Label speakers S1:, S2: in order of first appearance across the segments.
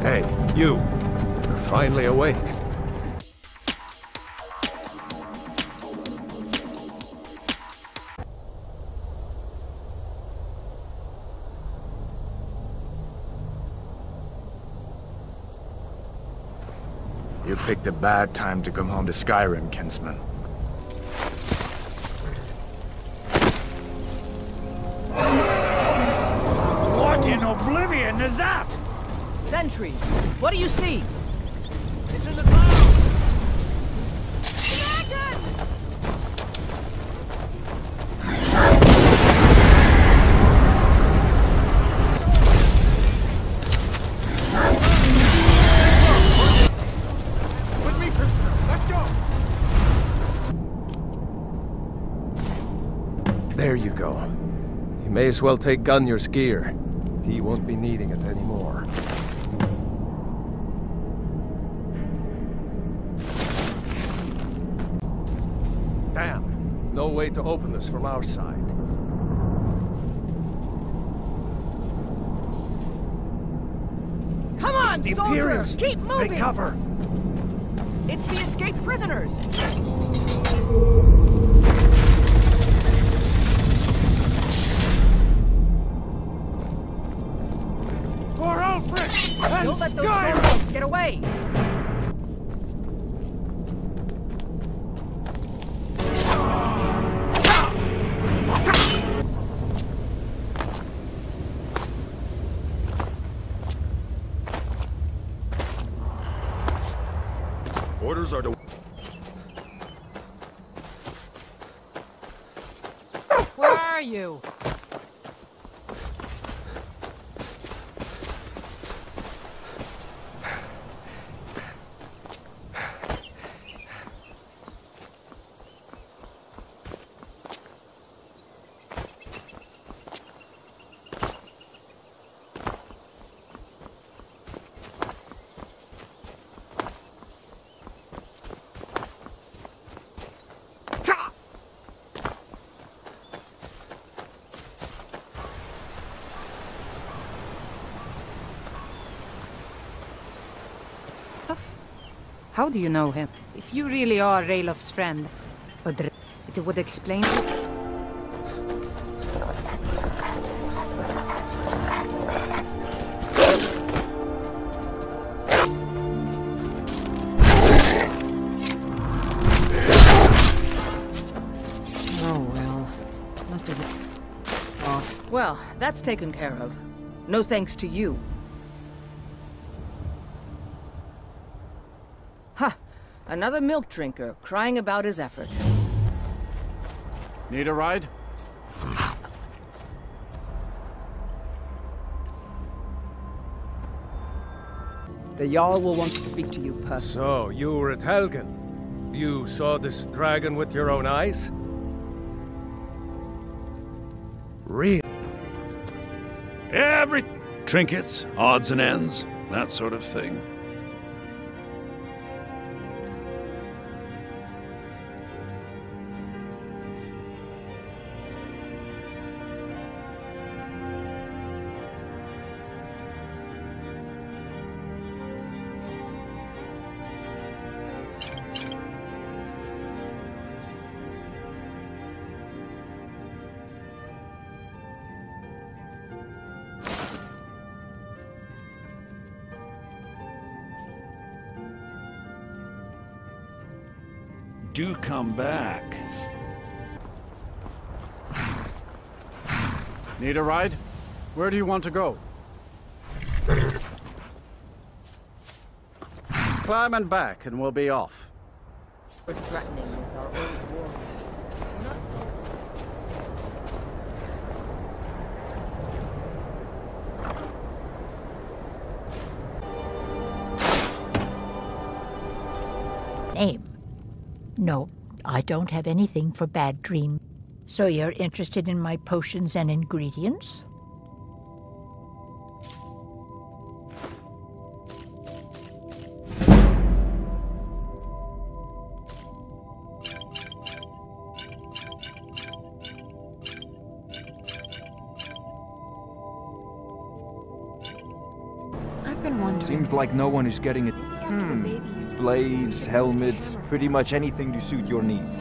S1: Hey, you. You're finally awake.
S2: You picked a bad time to come home to Skyrim, kinsman.
S3: What in oblivion is that?
S4: Sentry, what do you see?
S3: It's in the clouds! With me, prisoner. Let's go!
S1: There you go. You may as well take Gunyar's gear. He won't be needing it anymore. Damn. No way to open this from our side.
S4: Come on,
S1: The
S4: soldiers!
S1: Imperials!
S4: Keep moving!
S1: Take cover!
S4: It's the escaped prisoners!
S3: For Ulfric! And
S4: Don't let those
S3: Skyrim!
S4: scoundrels get away!
S1: Orders are to...
S4: Where are you? How do you know him? If you really are Raylof's friend, it would explain it. Oh well, must have been off. Well, that's taken care of. No thanks to you. Another milk drinker crying about his effort.
S3: Need a ride?
S4: The Jarl will want to speak to you personally.
S1: So, you were at Helgen. You saw this dragon with your own eyes? Real?
S5: Every trinkets, odds and ends, that sort of thing. Do come back.
S3: Need a ride? Where do you want to go? Climb and back, and we'll be off.
S4: We're threatening with our old warriors. Not so.
S6: Name? No, I don't have anything for bad dream. So you're interested in my potions and ingredients?
S7: been wondering.
S8: Seems like no one is getting it.
S7: After the baby is
S8: Blades, helmets, pretty much anything to suit your needs.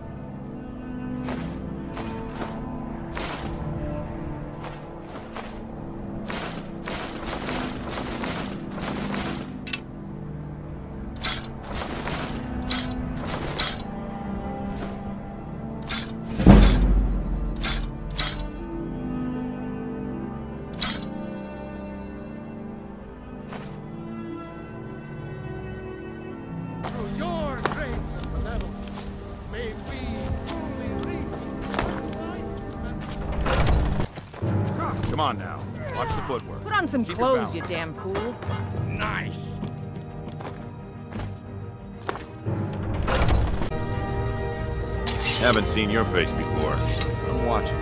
S1: Your grace and benevolence, may we truly reach.
S5: Come on now. Watch the footwork.
S4: Put on some
S5: Keep your
S4: clothes,
S5: balance.
S4: you damn fool.
S5: Nice. Haven't seen your face before. I'm watching.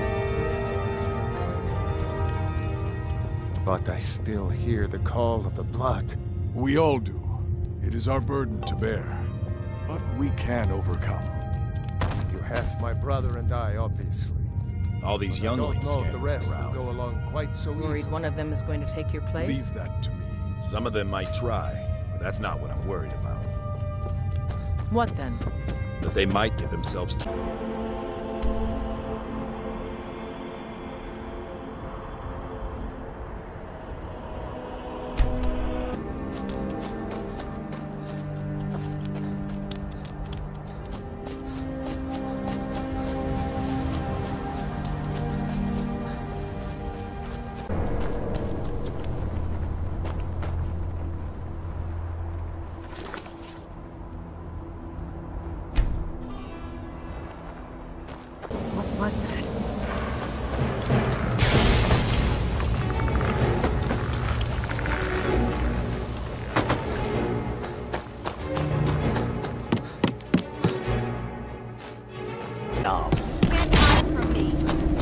S1: But I still hear the call of the blood.
S9: We all do. It is our burden to bear. But we can overcome.
S1: You have my brother and I, obviously.
S5: All these
S1: But I don't
S5: younglings
S1: know if the
S5: scattered
S1: rest will
S5: around.
S1: go along quite so
S4: Worried
S1: easily.
S4: one of them is going to take your place?
S9: Leave that to me.
S5: Some of them might try, but that's not what I'm worried about.
S4: What then?
S5: That they might get themselves...
S4: What was that?
S7: Stand out from me.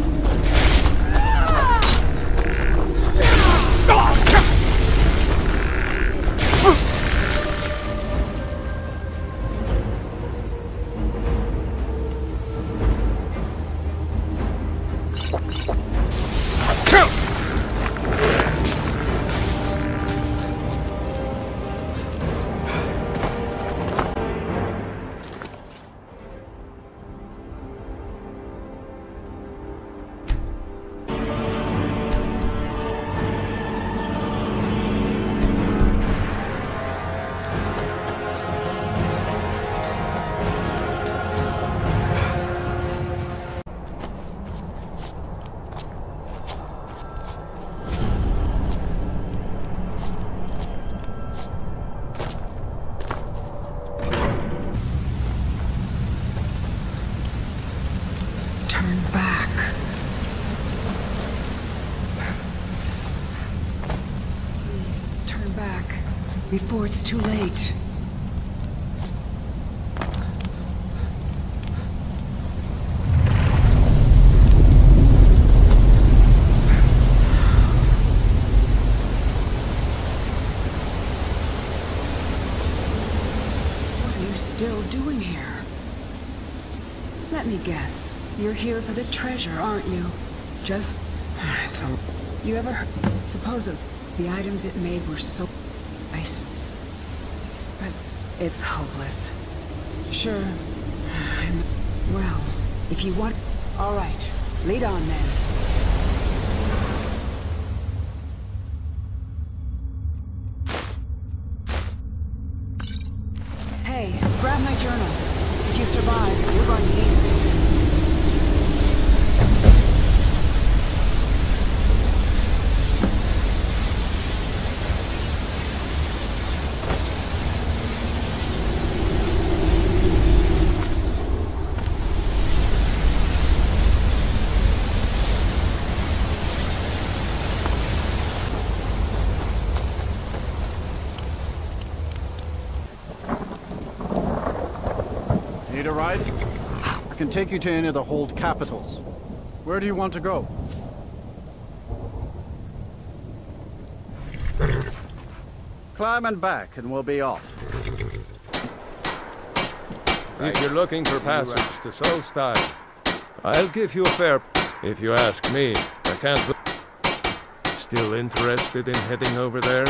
S7: Turn back. Please, turn back. Before it's too late. What are you still doing here? Let me guess. You're here for the treasure, aren't you? Just... It's a... You ever heard... Suppose the items it made were so... nice. But it's hopeless. Sure. Well, if you want... All right. Lead on, then. Hey, grab my journal. If you survive, you're going to need it.
S3: Need a ride? I can take you to any of the hold capitals. Where do you want to go? Climb and back, and we'll be off.
S1: If you're looking for passage to Solstheim, I'll give you a fair... If you ask me, I can't... Still interested in heading over there?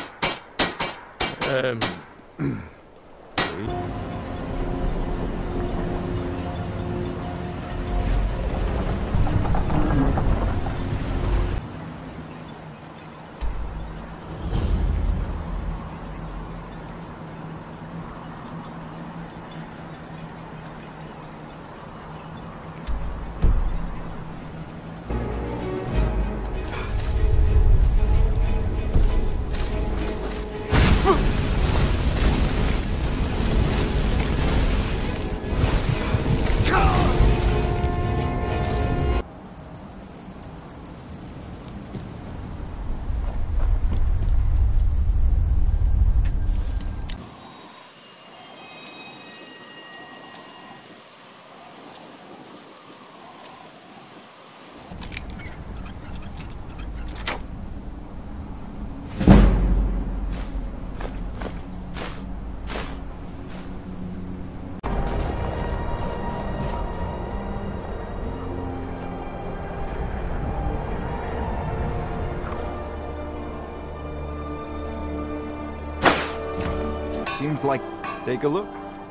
S8: Seems like... Take a look.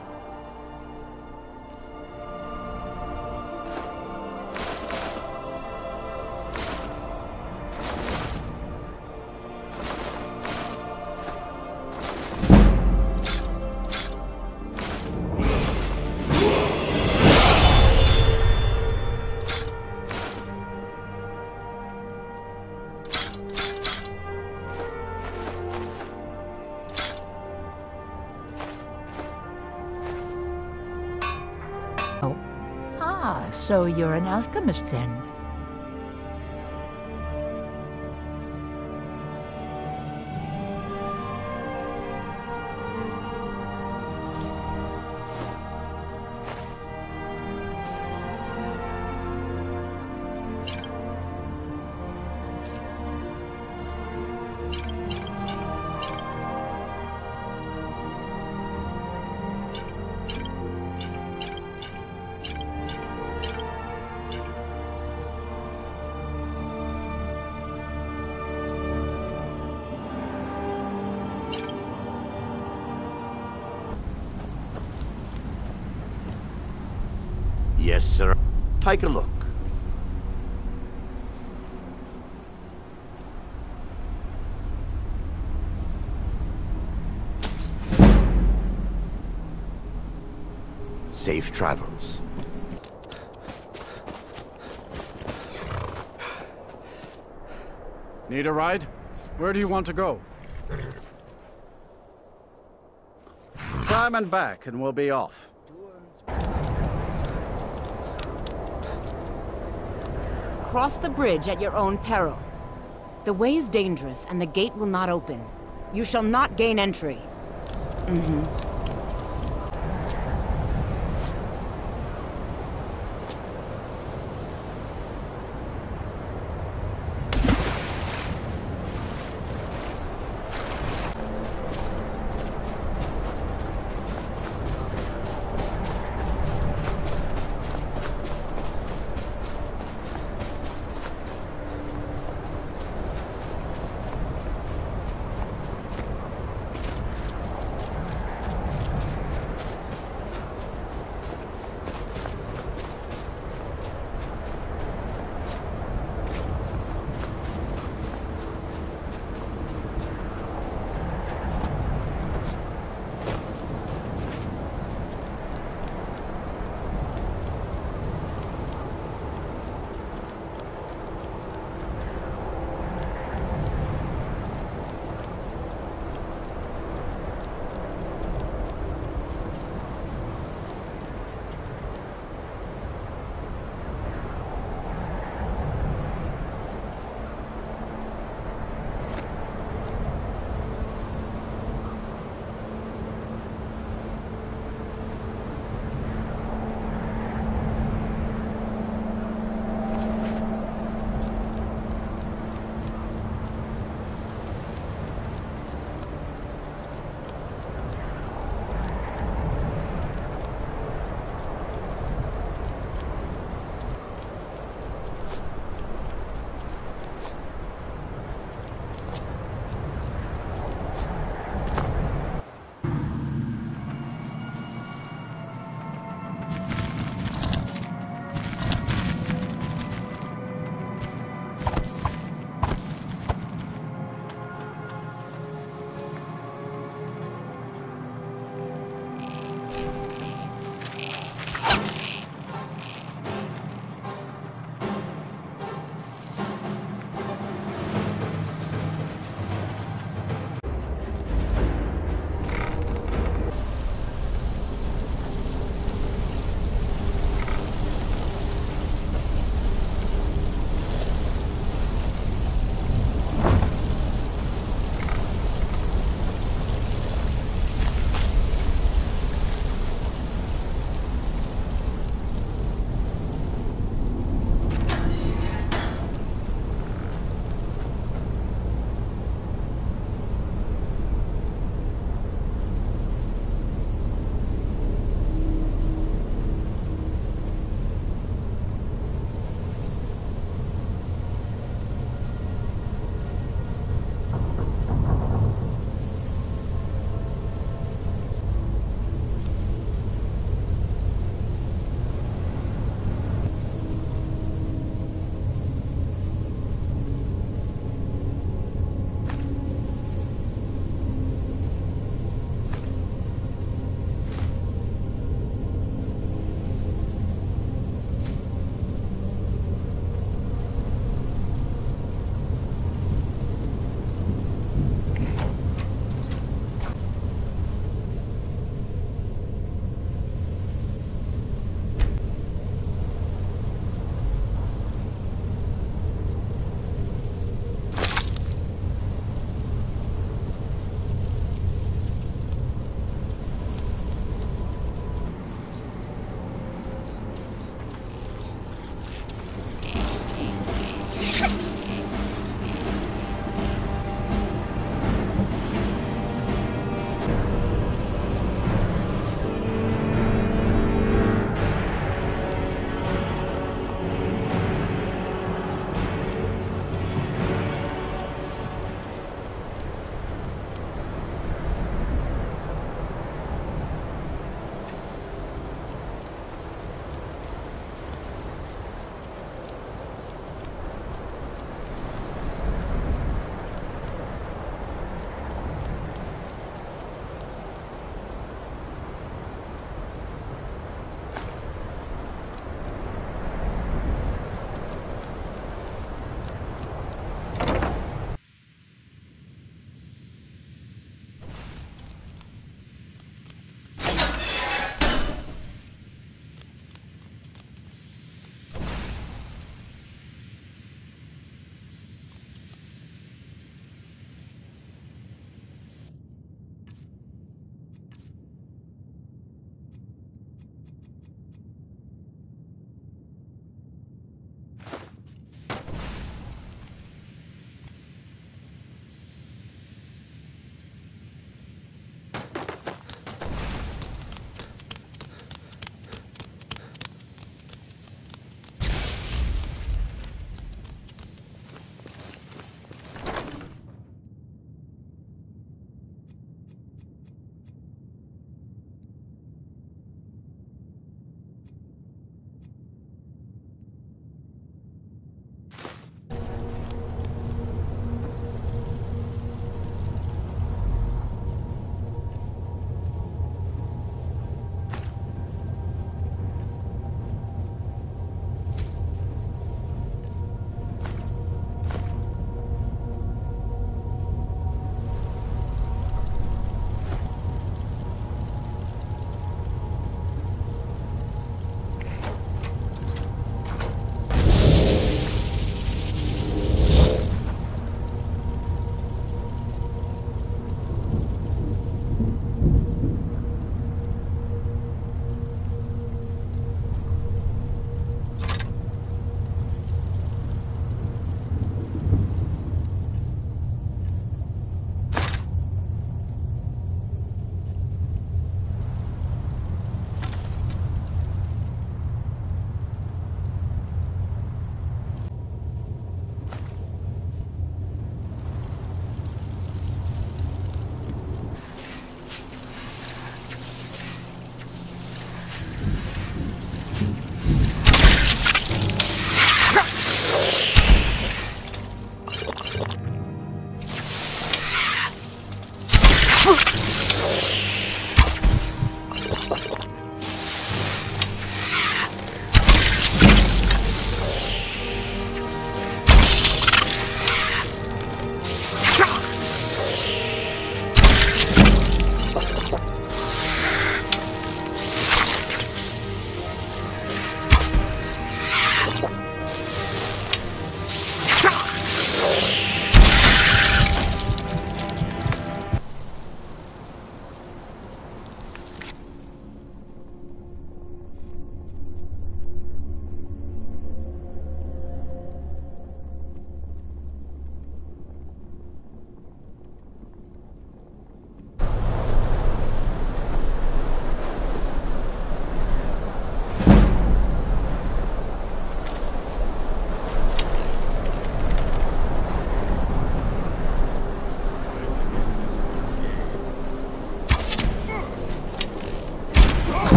S6: So you're an alchemist then?
S10: Yes, sir. Take a look. Safe travels.
S3: Need a ride? Where do you want to go? Climb and back, and we'll be off.
S11: Cross the bridge at your own peril. The way is dangerous, and the gate will not open. You shall not gain entry.